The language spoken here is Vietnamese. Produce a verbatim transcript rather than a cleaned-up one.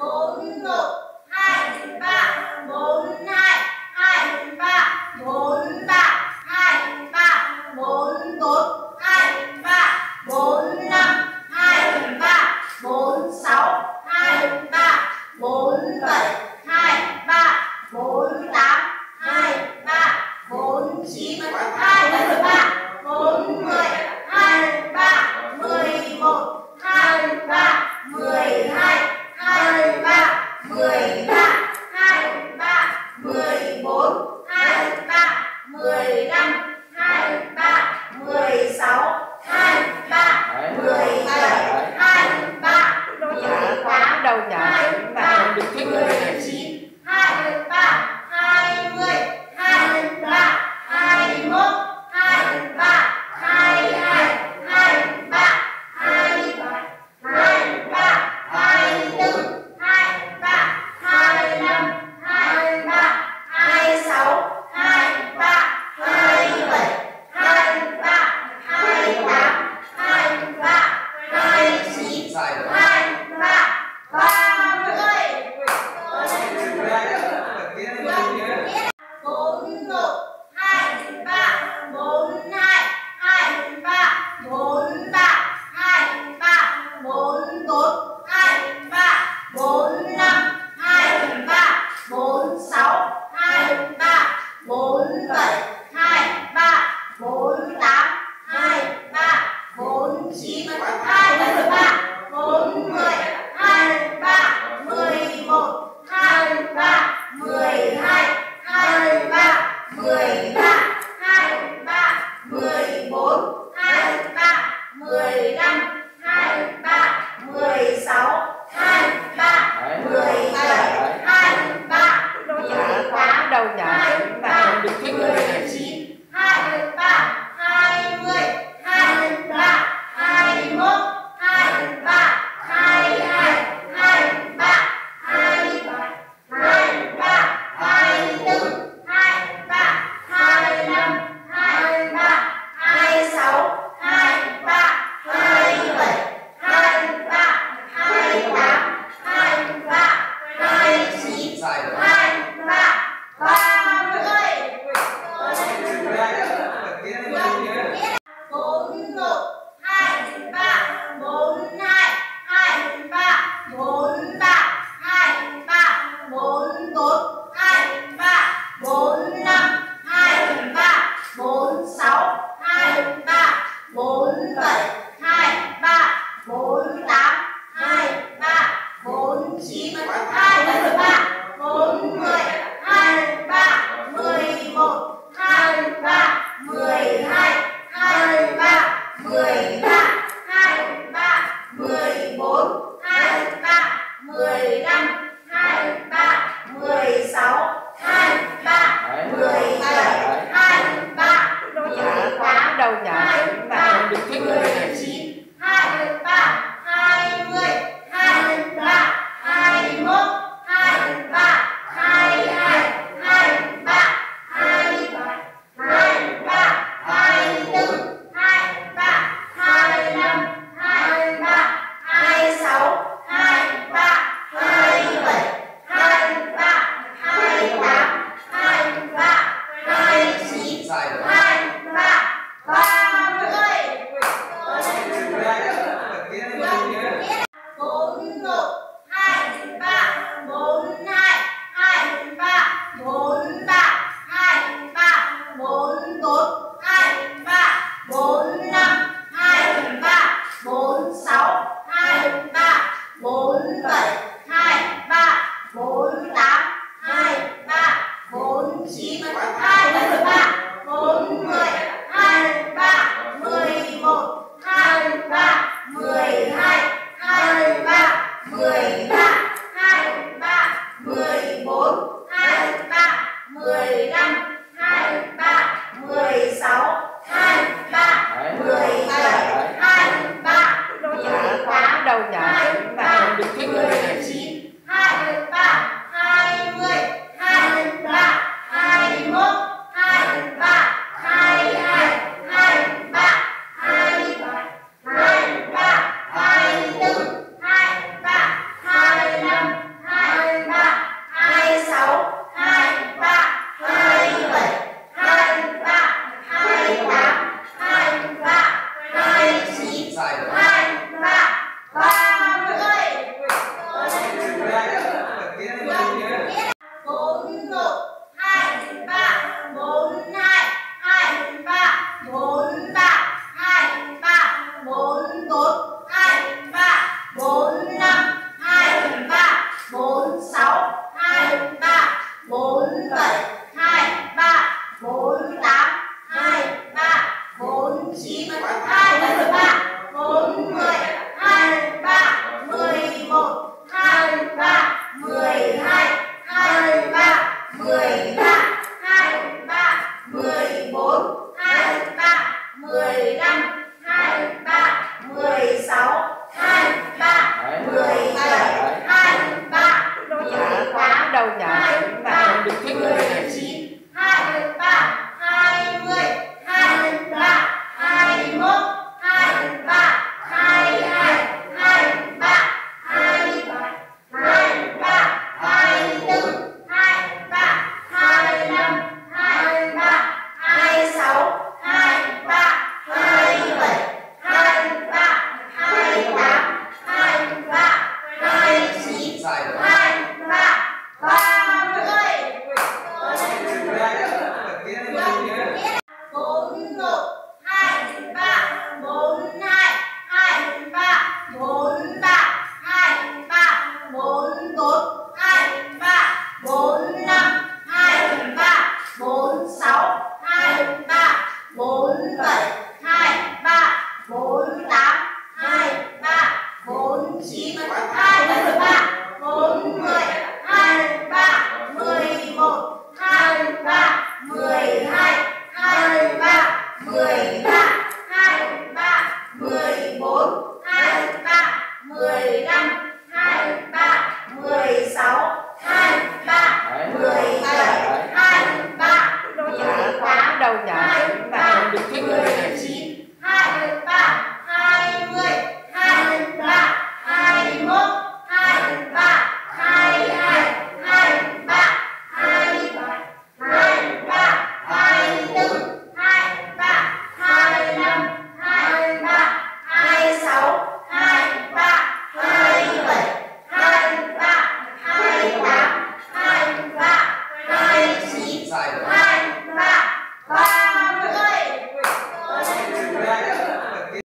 bốn một, hai ba, bốn hai, hai ba, bốn ba, hai ba, bốn bốn, hai ba, bốn năm, hai ba, bốn sáu, hai ba, bốn bảy, hai ba, bốn tám, hai ba, bốn chín, hai ba, bốn mười, hai ba, mười một, hai ba, mười hai, hai ba, mười ba, hai ba, mười bốn, hai ba, mười lăm, hai ba, mười sáu, hai ba, mười bảy, hai ba, mười tám, đâu nhỉ? hai ba, mười chín, hai ba, hai mươi, hai ba, hai mốt, hai ba, hai hai, hai ba, hai bảy, hai ba, hai tư, hai ba, hai lăm, hai ba, hai sáu, hai ba, hai bảy, hai ba, hai tám, hai ba, hai chín, hai ba, ba mươi. Bốn một, hai ba, bốn hai, hai ba, bốn ba, hai ba, bốn bốn, hai ba, bốn năm, hai ba, bốn sáu, hai ba, bốn bảy, hai ba, bốn tám, hai ba, bốn chín, hai ba, bốn mười, hai ba, mười một, hai ba, mười hai, hai ba, mười ba, hai ba, mười bốn, hai ba, mười lăm, hai ba, mười sáu, hai ba, mười bảy, hai ba, mười tám, đâu nhỉ? hai ba, mười chín, hai ba, hai mươi, hai ba, hai mốt, hai ba, hai hai, hai ba, hai bảy, hai ba, hai tư, hai ba, hai lăm, hai ba, hai sáu, hai ba, hai bảy, hai ba, hai tám, hai ba, hai chín, hai ba, ba mươi. Bốn một, hai ba, bốn hai, hai ba, bốn ba, hai ba, bốn bốn, hai ba, bốn năm, hai ba, bốn sáu, hai ba, bốn bảy, hai ba, bốn tám, hai ba, bốn chín, hai ba, bốn mươi, hai ba, mười một, hai ba, mười hai, hai ba, mười ba, hai ba, mười bốn, hai ba, mười lăm, hai ba, mười sáu, hai ba, mười bảy, hai ba, mười tám, đâu nhỉ? hai ba, mười chín, hai ba, hai mươi, hai ba, hai mốt, hai ba, hai hai, hai ba, hai bảy, hai ba, hai tư, hai ba, hai lăm, hai ba, hai sáu, hai ba, hai bảy. sai rồi. hai